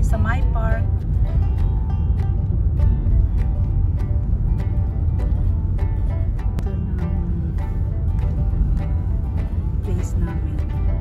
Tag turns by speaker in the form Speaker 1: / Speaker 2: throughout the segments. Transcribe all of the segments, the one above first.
Speaker 1: sa my park. Ito ng place namin.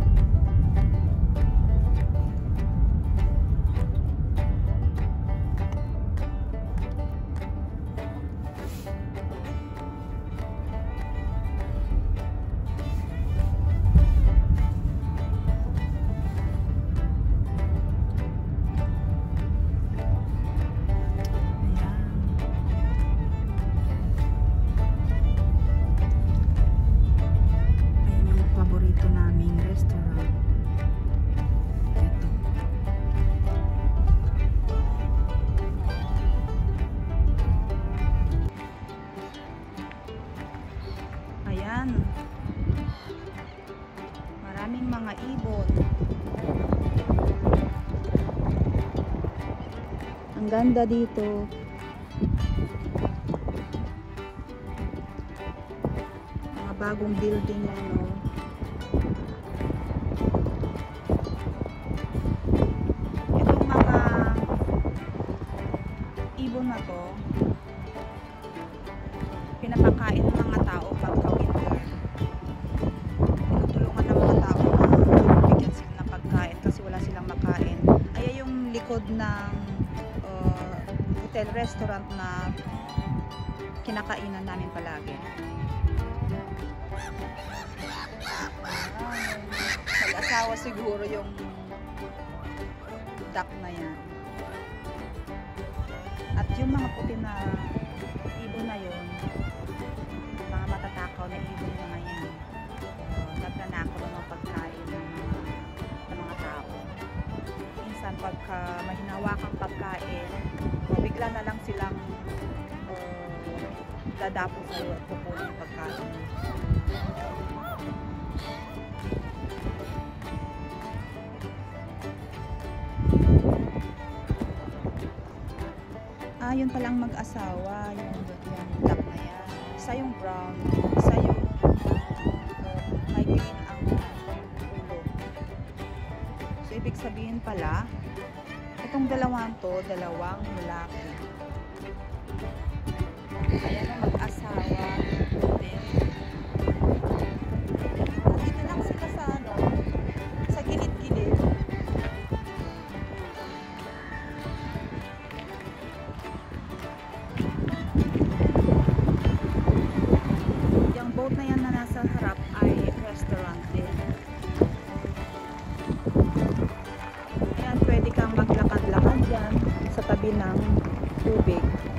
Speaker 1: Ayan. Maraming mga ibon. Ang ganda dito. Mga bagong building na, no? Itong mga ibon na to, pinapakain ng mga tao pagka winter. Tinutulungan ng mga tao na bigyan sila ng pagkain kasi wala silang makain. Ay yung likod ng hotel restaurant na kinakainan namin palagi. Mag-asawa siguro yung duck na yan. At yung mga puti na ibon na yun, mga matatakaw na ibon na ngayon, nagnanakaw ng pagkain ng mga tao. Minsan pagka may hinawakang pagkain, bigla na lang silang dadapo sa'yo at kukunin yung pagkain. Yun palang mag-asawa, yung duck na yan. Isa yung brown, isa yung may green ang ulo. So, ibig sabihin pala, itong dalawang to, dalawang lalaki. Ayan ang mag-asawa. Dito lang sila sa sa gilid-gilid. Boat na yan na nasa harap ay restaurant din. Ayan, pwede kang maglakad-lakad dyan sa tabi ng tubig.